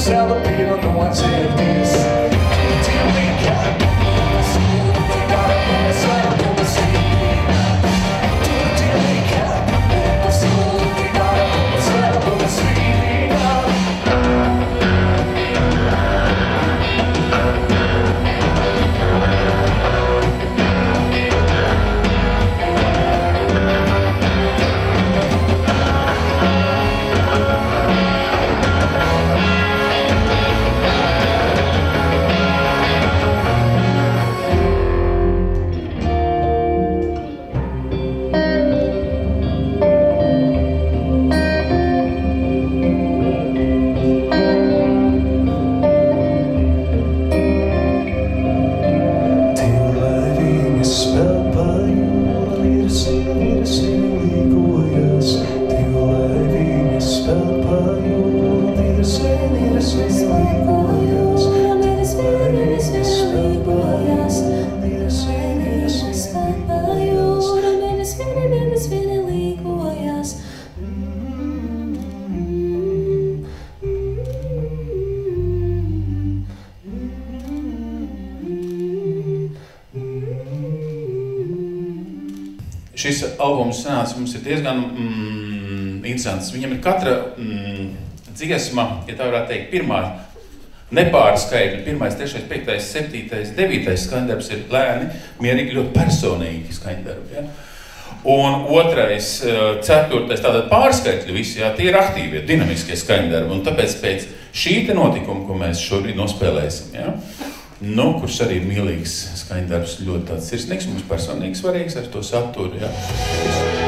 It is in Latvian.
Šis albums sanāca mums ir diezgan interesants. Viņam ir katra dziesma, ja tā varētu teikt, pirmā nepārskaitļa, 1., 3., 5., 7., 9. skaņdarbs ir lēni, mierīgi, ļoti personīgi skaņdarbi. Ja? Un 2., 4. tātad pārskaitļi visi, ja, tie ir aktīvie, dinamiskie skaņdarbi. Un tāpēc pēc šī te notikuma, ko mēs šobrīd nospēlēsim, ja? Nu, kurš arī ir mīlīgs skaņdarbs, ļoti tāds sirsnīgs, mums personīgi svarīgs ar to saturu. Ja?